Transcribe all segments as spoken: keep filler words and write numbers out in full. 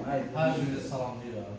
Hər birini salamlayırıq.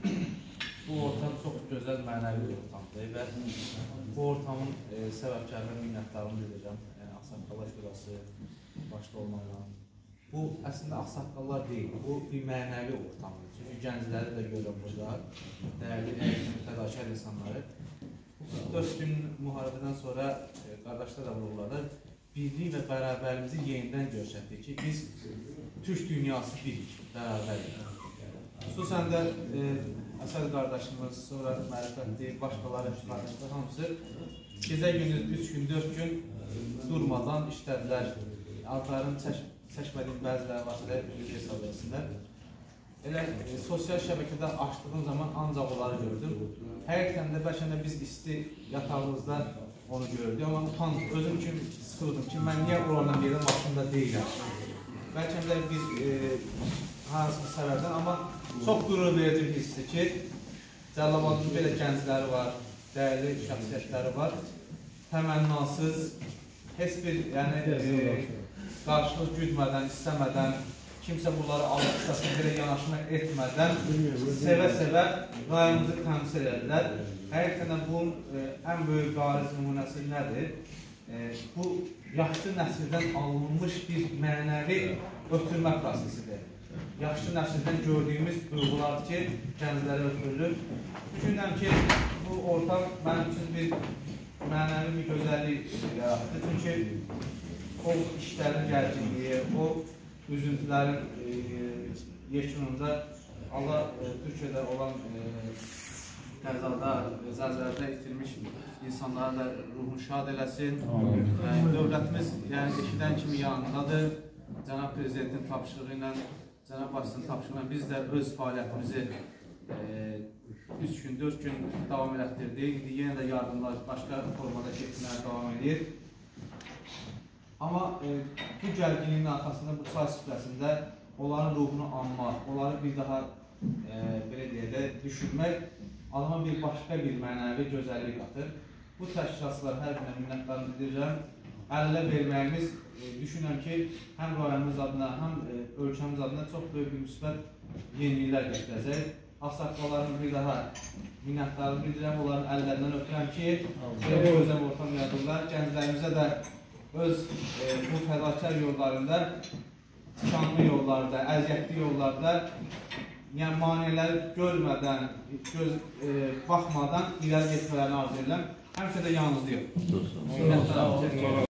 Bu ortam çox gözəl, mənəvi bir ortamdır və bu ortamın e, səbəbkarına minnətdarımı bildirəcəm. Yəni, Ağsaqqallar Şurası başda olmaqla. Bu, əslində Ağsaqqallar deyil, bu bir mənəvi ortamdır. Çünki gəncləri də görürəm burada, dəyərli, fədakar insanları. Bu dörd gün müharibədən sonra e, qardaşlar da vururlar. Birlik və bərabərimizi yenidən göstərdik ki, biz Türk dünyası birik, bərabərik. Xüsusən də e, Əsəd qardaşımız, sonra mərifətli, başqaları, qardaşlar hamısı gecə gündüz üç gün, dörd gün durmadan işlədilər. Adlarını çək, çəkmədiyim bəziləri vasitə hesab edəsinlər. Elə e, sosial şəbəkədə açdığım zaman ancaq onları gördüm. Həqiqətən də bəlkə də biz isti yatağımızda onu gördük, amma utandım, özüm üçün sıxıldım ki, mən niyə oradan yerin başında deyiləm. Bəlkə də biz e, hansı bir səbəbdən, amma çox qürur verici bir hissdir ki, Cəlilabadın belə gəncləri var, dəyərli şəxsiyyətləri var, təmənnasız, heç bir yəni, e, qarşılıq güdmədən, istəmədən, kimsə bunları alıb qısasına belə yanaşma etmədən, sevə-sevə rayonumuzu təmsil edilər. Həqiqətən bunun e, ən böyük bariz nümunəsi nədir? E, bu, yaşlı nəsildən alınmış bir mənəvi ötürmə prosesidir. Yaşlı nəsildən gördüyümüz duyğular ki, gənclərə ötürülür. Düşünürəm ki, bu ortam mənim üçün bir mənəvi bir gözəllik yaratdı. Çünki o işlərin gərginliyi, o üzüntülərin e, yekununda Allah e, Türkiyədə olan e, qəzada, zəlzələdə itirmiş insanlara da ruhunu şad eləsin. Yəni, dövlətimiz yəni, eşidən kimi yanındadır. Cənab Prezidentin tapşırığı ilə, Cənab Başçının tapşırığı ilə biz də öz fəaliyyətimizi üç gün, dörd gün davam elətdirdik. İndi yenə də yardımlar başqa formada getməyə davam edir. Amma e, bu gərginliyin arxasında, bu çay süfrəsində onların ruhunu anmaq, onları bir daha e, belə deyək də düşünmək adama bir başqa bir mənəvi gözəllik qatır. Bu təşkilatçılar hər birinə minnətdarını bildirirəm. Əllə verməyimiz, e, düşünürəm ki, həm rayonumuz adına, həm e, ölkəmiz adına çox böyük bir müsbət yeniliklər gətirəcək. Ağsaqqalların bir daha minnətdarını bildirirəm, onların əllərindən ötürəm ki, bu gözəl ortam yaradırlar. Gənclərimizə də öz e, bu fədakar yollarında, tikanlı yollarda, əziyyətli yollarda, yəni maneələri görmədən, göz e, baxmadan irəli getmələrini arzu edirəm. Həmişə də yanınızdayım.